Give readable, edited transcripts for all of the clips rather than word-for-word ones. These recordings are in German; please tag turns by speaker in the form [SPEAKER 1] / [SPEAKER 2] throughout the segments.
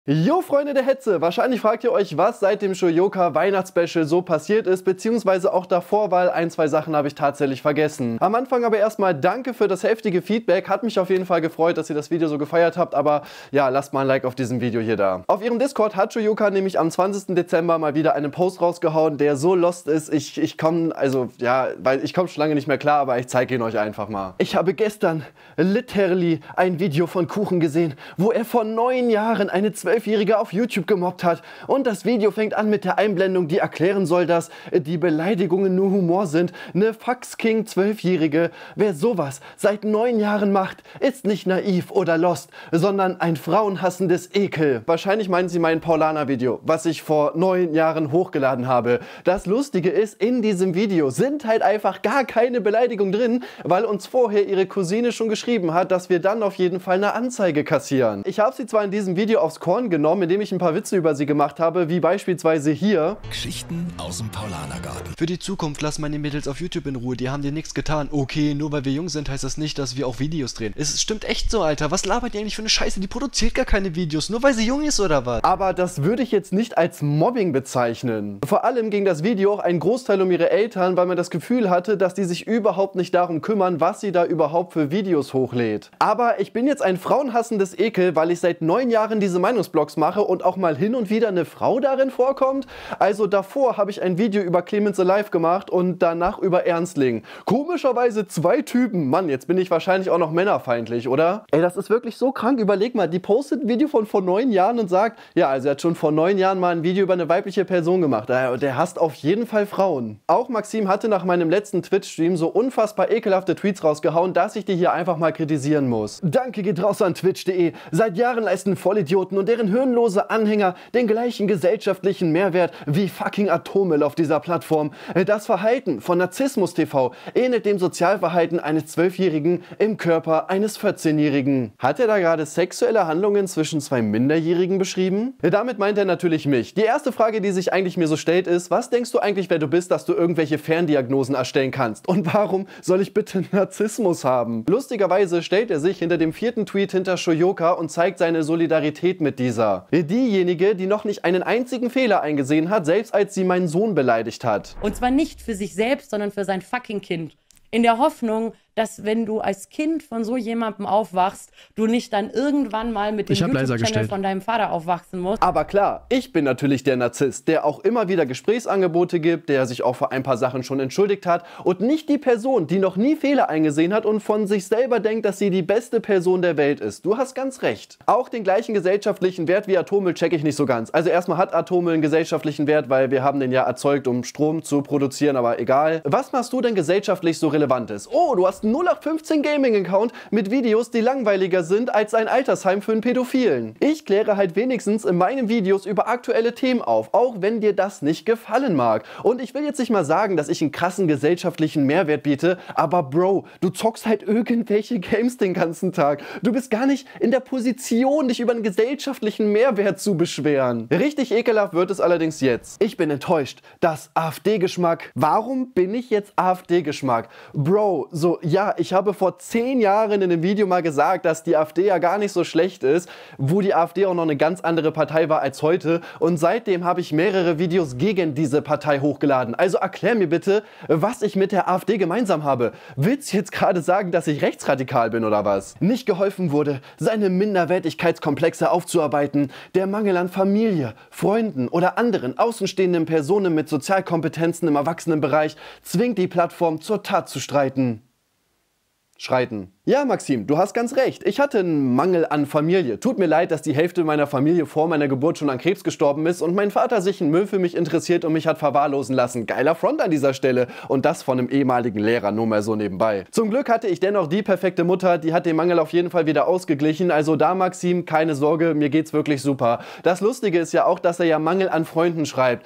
[SPEAKER 1] Jo Freunde der Hetze, wahrscheinlich fragt ihr euch, was seit dem Shoyoka Weihnachtsspecial so passiert ist, beziehungsweise auch davor, weil ein, zwei Sachen habe ich tatsächlich vergessen. Am Anfang aber erstmal danke für das heftige Feedback, hat mich auf jeden Fall gefreut, dass ihr das Video so gefeiert habt, aber ja, lasst mal ein Like auf diesem Video hier da. Auf ihrem Discord hat Shoyoka nämlich am 20. Dezember mal wieder einen Post rausgehauen, der so lost ist, ich komme schon lange nicht mehr klar, aber ich zeige ihn euch einfach mal. Ich habe gestern literally ein Video von Kuchen gesehen, wo er vor 9 Jahren eine 12-Jährige auf YouTube gemobbt hat. Und das Video fängt an mit der Einblendung, die erklären soll, dass die Beleidigungen nur Humor sind. Ne Fax-King 12-Jährige. Wer sowas seit 9 Jahren macht, ist nicht naiv oder lost, sondern ein frauenhassendes Ekel. Wahrscheinlich meinen sie mein Paulaner-Video, was ich vor 9 Jahren hochgeladen habe. Das Lustige ist, in diesem Video sind halt einfach gar keine Beleidigungen drin, weil uns vorher ihre Cousine schon geschrieben hat, dass wir dann auf jeden Fall eine Anzeige kassieren. Ich habe sie zwar in diesem Video aufs Korn genommen, indem ich ein paar Witze über sie gemacht habe, wie beispielsweise hier.
[SPEAKER 2] Geschichten aus dem Paulanergarten.
[SPEAKER 3] Für die Zukunft lass meine Mädels auf YouTube in Ruhe, die haben dir nichts getan. Okay, nur weil wir jung sind, heißt das nicht, dass wir auch Videos drehen. Es stimmt echt so, Alter. Was labert ihr eigentlich für eine Scheiße? Die produziert gar keine Videos, nur weil sie jung ist oder was?
[SPEAKER 1] Aber das würde ich jetzt nicht als Mobbing bezeichnen. Vor allem ging das Video auch einen Großteil um ihre Eltern, weil man das Gefühl hatte, dass die sich überhaupt nicht darum kümmern, was sie da überhaupt für Videos hochlädt. Aber ich bin jetzt ein frauenhassendes Ekel, weil ich seit 9 Jahren diese Meinungsblogs mache und auch mal hin und wieder eine Frau darin vorkommt. Also davor habe ich ein Video über Clemens Alive gemacht und danach über Ernstling. Komischerweise 2 Typen. Mann, jetzt bin ich wahrscheinlich auch noch männerfeindlich, oder? Ey, das ist wirklich so krank. Überleg mal, die postet ein Video von vor 9 Jahren und sagt, ja, also er hat schon vor 9 Jahren mal ein Video über eine weibliche Person gemacht. Der hasst auf jeden Fall Frauen. Auch Maxim hatte nach meinem letzten Twitch-Stream so unfassbar ekelhafte Tweets rausgehauen, dass ich die hier einfach mal kritisieren muss. Danke geht raus an twitch.de. Seit Jahren leisten Vollidioten und deren hirnlose Anhänger den gleichen gesellschaftlichen Mehrwert wie fucking Atommüll auf dieser Plattform. Das Verhalten von Narzissmus TV ähnelt dem Sozialverhalten eines 12-Jährigen im Körper eines 14-Jährigen. Hat er da gerade sexuelle Handlungen zwischen 2 Minderjährigen beschrieben? Damit meint er natürlich mich. Die erste Frage, die sich eigentlich mir so stellt, ist, was denkst du eigentlich, wer du bist, dass du irgendwelche Ferndiagnosen erstellen kannst? Und warum soll ich bitte Narzissmus haben? Lustigerweise stellt er sich hinter dem 4. Tweet hinter Shoyoka und zeigt seine Solidarität mit dieser. Diejenige, die noch nicht einen einzigen Fehler eingesehen hat, selbst als sie meinen Sohn beleidigt hat.
[SPEAKER 4] Und zwar nicht für sich selbst, sondern für sein fucking Kind. In der Hoffnung, dass wenn du als Kind von so jemandem aufwachst, du nicht dann irgendwann mal mit dem YouTube-Channel von deinem Vater aufwachsen musst.
[SPEAKER 1] Aber klar, ich bin natürlich der Narzisst, der auch immer wieder Gesprächsangebote gibt, der sich auch für ein paar Sachen schon entschuldigt hat und nicht die Person, die noch nie Fehler eingesehen hat und von sich selber denkt, dass sie die beste Person der Welt ist. Du hast ganz recht. Auch den gleichen gesellschaftlichen Wert wie Atommüll checke ich nicht so ganz. Also erstmal hat Atommüll einen gesellschaftlichen Wert, weil wir haben den ja erzeugt, um Strom zu produzieren, aber egal. Was machst du denn gesellschaftlich so Relevantes? Oh, du hast 0815 Gaming-Account mit Videos, die langweiliger sind als ein Altersheim für einen Pädophilen. Ich kläre halt wenigstens in meinen Videos über aktuelle Themen auf, auch wenn dir das nicht gefallen mag. Und ich will jetzt nicht mal sagen, dass ich einen krassen gesellschaftlichen Mehrwert biete, aber Bro, du zockst halt irgendwelche Games den ganzen Tag. Du bist gar nicht in der Position, dich über einen gesellschaftlichen Mehrwert zu beschweren. Richtig ekelhaft wird es allerdings jetzt. Ich bin enttäuscht. Das AfD-Geschmack. Warum bin ich jetzt AfD-Geschmack? Bro, so, ja, ich habe vor 10 Jahren in einem Video mal gesagt, dass die AfD ja gar nicht so schlecht ist, wo die AfD auch noch eine ganz andere Partei war als heute. Und seitdem habe ich mehrere Videos gegen diese Partei hochgeladen. Also erklär mir bitte, was ich mit der AfD gemeinsam habe. Willst du jetzt gerade sagen, dass ich rechtsradikal bin oder was? Nicht geholfen wurde, seine Minderwertigkeitskomplexe aufzuarbeiten, der Mangel an Familie, Freunden oder anderen außenstehenden Personen mit Sozialkompetenzen im Erwachsenenbereich zwingt die Plattform zur Tat zu schreiten. Ja, Maxim, du hast ganz recht. Ich hatte einen Mangel an Familie. Tut mir leid, dass die Hälfte meiner Familie vor meiner Geburt schon an Krebs gestorben ist und mein Vater sich in Müll für mich interessiert und mich hat verwahrlosen lassen. Geiler Front an dieser Stelle. Und das von einem ehemaligen Lehrer, nur mal so nebenbei. Zum Glück hatte ich dennoch die perfekte Mutter, die hat den Mangel auf jeden Fall wieder ausgeglichen. Also da, Maxim, keine Sorge, mir geht's wirklich super. Das Lustige ist ja auch, dass er ja Mangel an Freunden schreibt.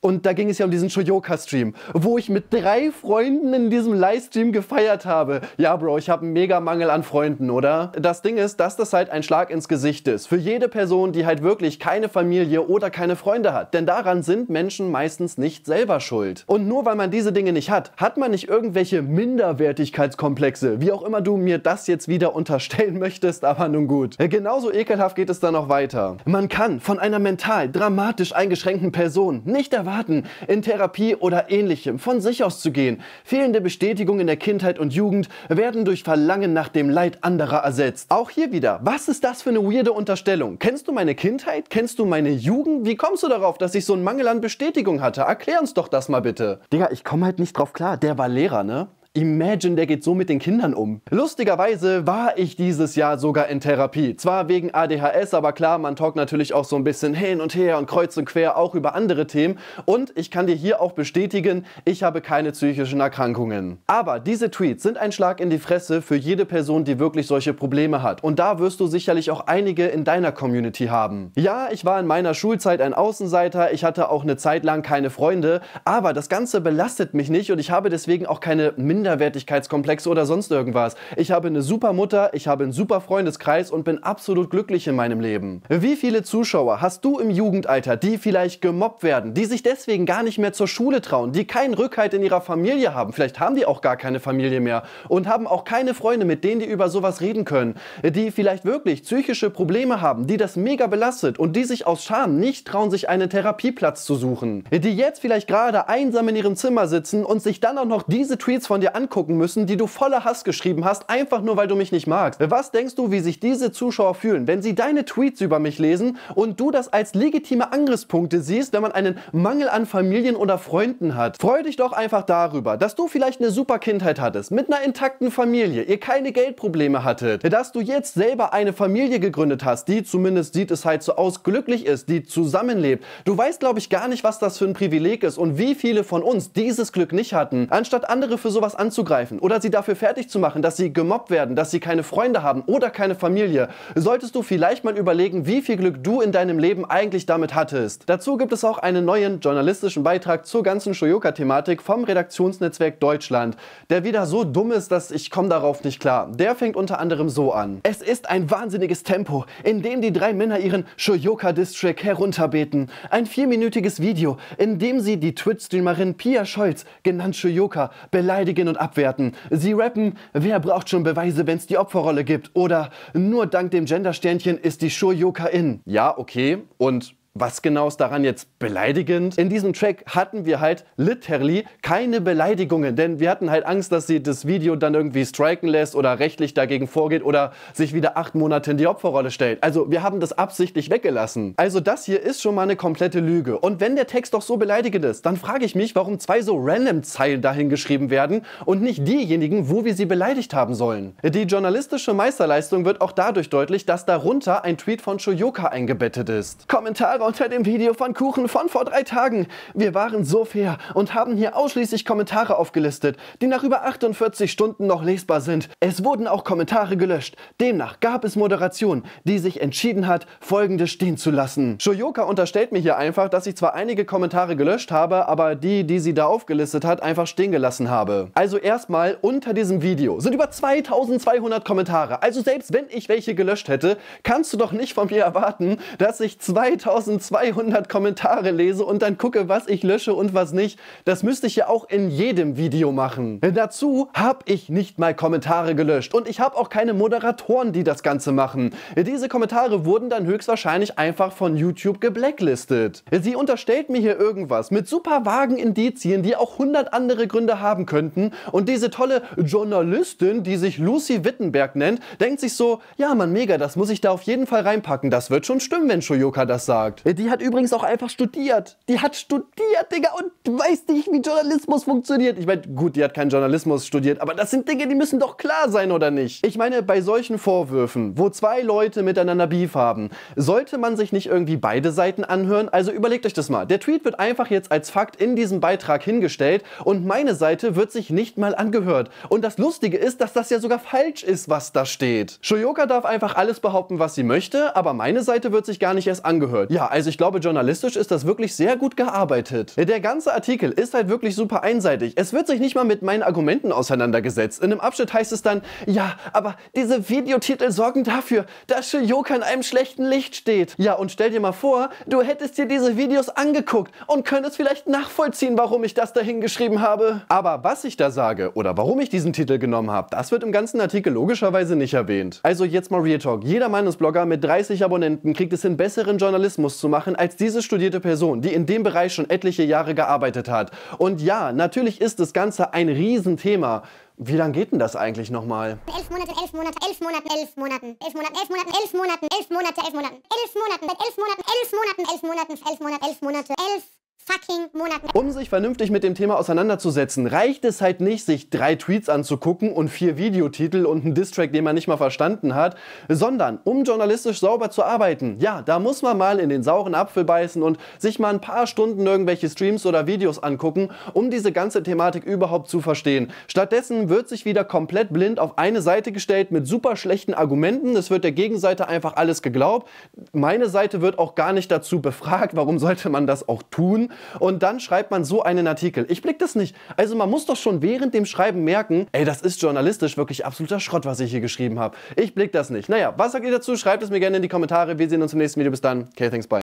[SPEAKER 1] Und da ging es ja um diesen Shoyoka-Stream, wo ich mit 3 Freunden in diesem Livestream gefeiert habe. Ja, Bro, ich habe einen mega Mangel an Freunden, oder? Das Ding ist, dass das halt ein Schlag ins Gesicht ist. Für jede Person, die halt wirklich keine Familie oder keine Freunde hat. Denn daran sind Menschen meistens nicht selber schuld. Und nur weil man diese Dinge nicht hat, hat man nicht irgendwelche Minderwertigkeitskomplexe. Wie auch immer du mir das jetzt wieder unterstellen möchtest, aber nun gut. Genauso ekelhaft geht es dann noch weiter. Man kann von einer mental dramatisch eingeschränkten Person nicht erwarten, in Therapie oder Ähnlichem von sich aus zu gehen. Fehlende Bestätigung in der Kindheit und Jugend werden durch Verlangen nach dem Leid anderer ersetzt. Auch hier wieder, was ist das für eine weirde Unterstellung? Kennst du meine Kindheit? Kennst du meine Jugend? Wie kommst du darauf, dass ich so einen Mangel an Bestätigung hatte? Erklär uns doch das mal bitte. Digga, ich komme halt nicht drauf klar. Der war Lehrer, ne? Imagine, der geht so mit den Kindern um. Lustigerweise war ich dieses Jahr sogar in Therapie. Zwar wegen ADHS, aber klar, man talkt natürlich auch so ein bisschen hin und her und kreuz und quer auch über andere Themen. Und ich kann dir hier auch bestätigen, ich habe keine psychischen Erkrankungen. Aber diese Tweets sind ein Schlag in die Fresse für jede Person, die wirklich solche Probleme hat. Und da wirst du sicherlich auch einige in deiner Community haben. Ja, ich war in meiner Schulzeit ein Außenseiter, ich hatte auch eine Zeit lang keine Freunde, aber das Ganze belastet mich nicht und ich habe deswegen auch keine Minderwertigkeitskomplexe oder sonst irgendwas. Ich habe eine super Mutter, ich habe einen super Freundeskreis und bin absolut glücklich in meinem Leben. Wie viele Zuschauer hast du im Jugendalter, die vielleicht gemobbt werden, die sich deswegen gar nicht mehr zur Schule trauen, die keinen Rückhalt in ihrer Familie haben, vielleicht haben die auch gar keine Familie mehr und haben auch keine Freunde, mit denen die über sowas reden können, die vielleicht wirklich psychische Probleme haben, die das mega belastet und die sich aus Scham nicht trauen, sich einen Therapieplatz zu suchen, die jetzt vielleicht gerade einsam in ihrem Zimmer sitzen und sich dann auch noch diese Tweets von dir angucken müssen, die du voller Hass geschrieben hast, einfach nur weil du mich nicht magst. Was denkst du, wie sich diese Zuschauer fühlen, wenn sie deine Tweets über mich lesen und du das als legitime Angriffspunkte siehst, wenn man einen Mangel an Familien oder Freunden hat? Freu dich doch einfach darüber, dass du vielleicht eine super Kindheit hattest, mit einer intakten Familie, ihr keine Geldprobleme hattet, dass du jetzt selber eine Familie gegründet hast, die, zumindest sieht es halt so aus, glücklich ist, die zusammenlebt. Du weißt, glaube ich, gar nicht, was das für ein Privileg ist und wie viele von uns dieses Glück nicht hatten, anstatt andere für sowas anzugreifen oder sie dafür fertig zu machen, dass sie gemobbt werden, dass sie keine Freunde haben oder keine Familie, solltest du vielleicht mal überlegen, wie viel Glück du in deinem Leben eigentlich damit hattest. Dazu gibt es auch einen neuen journalistischen Beitrag zur ganzen Shoyoka-Thematik vom Redaktionsnetzwerk Deutschland, der wieder so dumm ist, dass ich komme darauf nicht klar. Der fängt unter anderem so an. Es ist ein wahnsinniges Tempo, in dem die 3 Männer ihren Shoyoka-Distrack herunterbeten. Ein 4-minütiges Video, in dem sie die Twitch-Streamerin Pia Scholz, genannt Shoyoka, beleidigen und abwerten. Sie rappen, wer braucht schon Beweise, wenn es die Opferrolle gibt? Oder nur dank dem Gendersternchen ist die Shoyoka in. Ja, okay. Und was genau ist daran jetzt beleidigend? In diesem Track hatten wir halt literally keine Beleidigungen, denn wir hatten halt Angst, dass sie das Video dann irgendwie striken lässt oder rechtlich dagegen vorgeht oder sich wieder 8 Monate in die Opferrolle stellt. Also wir haben das absichtlich weggelassen. Also das hier ist schon mal eine komplette Lüge. Und wenn der Text doch so beleidigend ist, dann frage ich mich, warum 2 so random Zeilen dahin geschrieben werden und nicht diejenigen, wo wir sie beleidigt haben sollen. Die journalistische Meisterleistung wird auch dadurch deutlich, dass darunter ein Tweet von Shoyoka eingebettet ist. Kommentare unter dem Video von Kuchen von vor 3 Tagen. Wir waren so fair und haben hier ausschließlich Kommentare aufgelistet, die nach über 48 Stunden noch lesbar sind. Es wurden auch Kommentare gelöscht. Demnach gab es Moderation, die sich entschieden hat, Folgendes stehen zu lassen. Shoyoka unterstellt mir hier einfach, dass ich zwar einige Kommentare gelöscht habe, aber die sie da aufgelistet hat, einfach stehen gelassen habe. Also erstmal, unter diesem Video sind über 2200 Kommentare. Also selbst wenn ich welche gelöscht hätte, kannst du doch nicht von mir erwarten, dass ich 2200 Kommentare lese und dann gucke, was ich lösche und was nicht. Das müsste ich ja auch in jedem Video machen. Dazu habe ich nicht mal Kommentare gelöscht und ich habe auch keine Moderatoren, die das Ganze machen. Diese Kommentare wurden dann höchstwahrscheinlich einfach von YouTube geblacklistet. Sie unterstellt mir hier irgendwas mit super vagen Indizien, die auch 100 andere Gründe haben könnten, und diese tolle Journalistin, die sich Lucy Wittenberg nennt, denkt sich so, ja Mann, mega, das muss ich da auf jeden Fall reinpacken, das wird schon stimmen, wenn Shoyoka das sagt. Die hat übrigens auch einfach studiert. Die hat studiert, Digga, und weiß nicht, wie Journalismus funktioniert. Ich meine, gut, die hat keinen Journalismus studiert, aber das sind Dinge, die müssen doch klar sein, oder nicht? Ich meine, bei solchen Vorwürfen, wo 2 Leute miteinander Beef haben, sollte man sich nicht irgendwie beide Seiten anhören? Also überlegt euch das mal. Der Tweet wird einfach jetzt als Fakt in diesem Beitrag hingestellt und meine Seite wird sich nicht mal angehört. Und das Lustige ist, dass das ja sogar falsch ist, was da steht. Shoyoka darf einfach alles behaupten, was sie möchte, aber meine Seite wird sich gar nicht erst angehört. Ja, also ich glaube, journalistisch ist das wirklich sehr gut gearbeitet. Der ganze Artikel ist halt wirklich super einseitig. Es wird sich nicht mal mit meinen Argumenten auseinandergesetzt. In einem Abschnitt heißt es dann, ja, aber diese Videotitel sorgen dafür, dass Shiyoka in einem schlechten Licht steht. Ja, und stell dir mal vor, du hättest dir diese Videos angeguckt und könntest vielleicht nachvollziehen, warum ich das dahin geschrieben habe. Aber was ich da sage oder warum ich diesen Titel genommen habe, das wird im ganzen Artikel logischerweise nicht erwähnt. Also jetzt mal Real Talk. Jeder Meinungsblogger mit 30 Abonnenten kriegt es hin, besseren Journalismus zu machen als diese studierte Person, die in dem Bereich schon etliche Jahre gearbeitet hat. Und ja, natürlich ist das Ganze ein Riesenthema. Wie lang geht denn das eigentlich nochmal?
[SPEAKER 5] 11 Monate, 11 Monate, 11 Monaten, 11 Monaten, 11 Monaten, 11 Monaten, 11 Monaten, 11 Monate, 11 Monaten, 11 Monaten, 11 Monaten, 11 Monaten, 11 Monaten, 11 Monate, 11 Monate, 11 fucking Monaten.
[SPEAKER 1] Um sich vernünftig mit dem Thema auseinanderzusetzen, reicht es halt nicht, sich 3 Tweets anzugucken und 4 Videotitel und einen Distrack, den man nicht mal verstanden hat, sondern um journalistisch sauber zu arbeiten, ja, da muss man mal in den sauren Apfel beißen und sich mal ein paar Stunden irgendwelche Streams oder Videos angucken, um diese ganze Thematik überhaupt zu verstehen. Stattdessen wird sich wieder komplett blind auf eine Seite gestellt mit super schlechten Argumenten. Es wird der Gegenseite einfach alles geglaubt. Meine Seite wird auch gar nicht dazu befragt, warum sollte man das auch tun? Und dann schreibt man so einen Artikel. Ich blick das nicht. Also man muss doch schon während dem Schreiben merken, ey, das ist journalistisch wirklich absoluter Schrott, was ich hier geschrieben habe. Ich blick das nicht. Naja, was sagt ihr dazu? Schreibt es mir gerne in die Kommentare. Wir sehen uns im nächsten Video. Bis dann. Okay, thanks, bye.